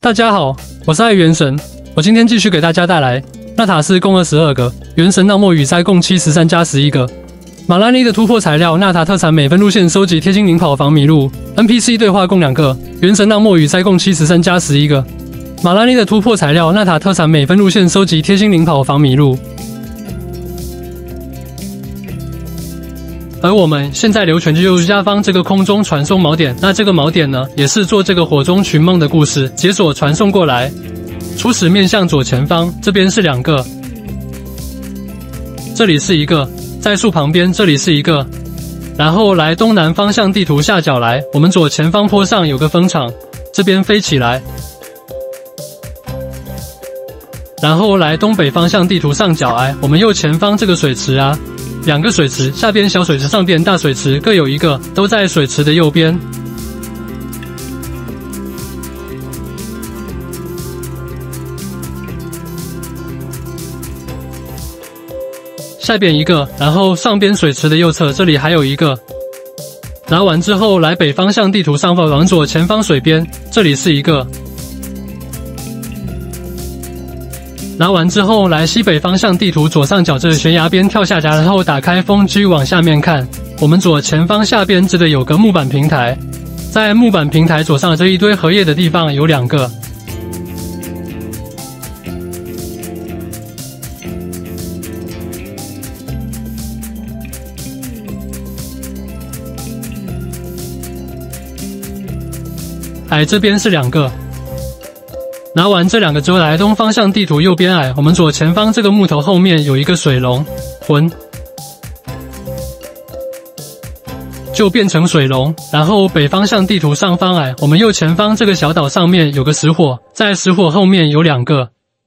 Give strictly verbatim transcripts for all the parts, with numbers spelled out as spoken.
大家好，我是爱元神，我今天继续给大家带来纳塔斯共二十二个，元神纳莫与灾共七十三加十一个。马拉尼的突破材料，纳塔特产每分路线收集贴心领跑防迷路 ，N P C 对话共两个，元神纳莫与灾共七十三加十一个。马拉尼的突破材料，纳塔特产每分路线收集贴心领跑防迷路。而我们现在留全剧右下方这个空中传送锚点，那这个锚点呢，也是做这个火中寻梦的故事解锁传送过来。初始面向左前方，这边是两个，这里是一个，在树旁边这里是一个，然后来东南方向地图下角来，我们左前方坡上有个风场，这边飞起来，然后来东北方向地图上角来，我们右前方这个水池啊。两个水池，下边小水池，上边大水池，各有一个，都在水池的右边。下边一个，然后上边水池的右侧，这里还有一个。拿完之后，来北方向地图上方往左前方水边，这里是一个。拿完之后，来西北方向地图左上角这悬崖边跳下崖，然后打开风机往下面看。我们左前方下边这里有个木板平台，在木板平台左上这一堆荷叶的地方有两个。哎，这边是两个。拿完这两个之后，来东方向地图右边矮，我们左前方这个木头后面有一个水龙魂，就变成水龙。然后北方向地图上方矮，我们右前方这个小岛上面有个石火，在石火后面有两个。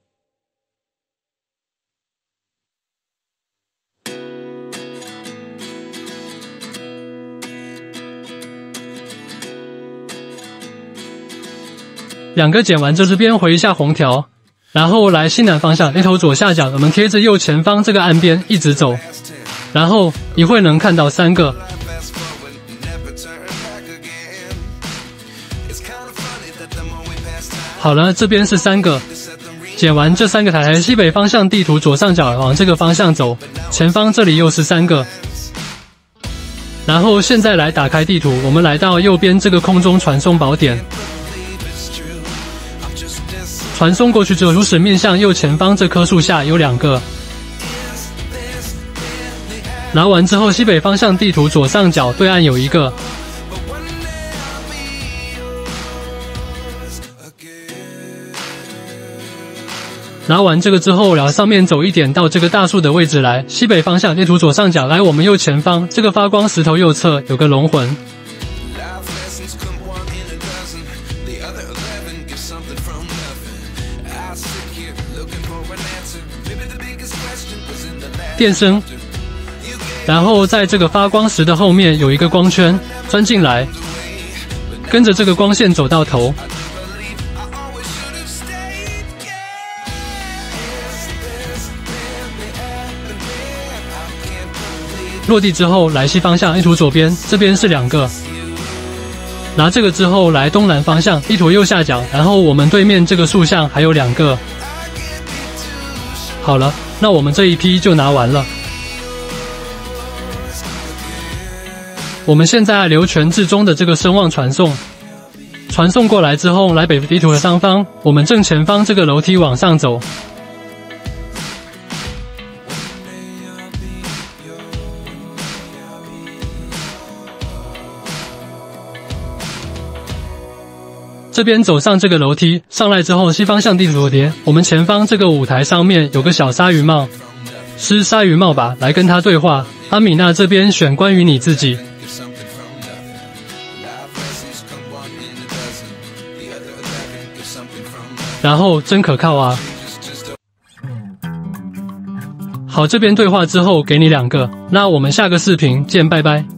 两个捡完这边回一下红条，然后来西南方向那头左下角，我们贴着右前方这个岸边一直走，然后一会能看到三个。好了，这边是三个，捡完这三个台台，西北方向地图左上角往这个方向走，前方这里又是三个。然后现在来打开地图，我们来到右边这个空中传送宝典。传送过去之后，如实面向右前方这棵树下有两个。拿完之后，西北方向地图左上角对岸有一个。拿完这个之后，然后上面走一点到这个大树的位置来，西北方向地图左上角来，我们右前方这个发光石头右侧有个龙魂。电声，然后在这个发光石的后面有一个光圈，钻进来，跟着这个光线走到头，落地之后来西方向地图左边，这边是两个。拿这个之后来东南方向地图右下角，然后我们对面这个树上还有两个。好了，那我们这一批就拿完了。我们现在留全至中的这个声望传送，传送过来之后，来北地图的上方，我们正前方这个楼梯往上走。这边走上这个楼梯，上来之后，西方向地图左叠，我们前方这个舞台上面有个小鲨鱼帽，是鲨鱼帽吧？来跟他对话。阿米娜这边选关于你自己，然后真可靠啊！好，这边对话之后给你两个，那我们下个视频见，拜拜。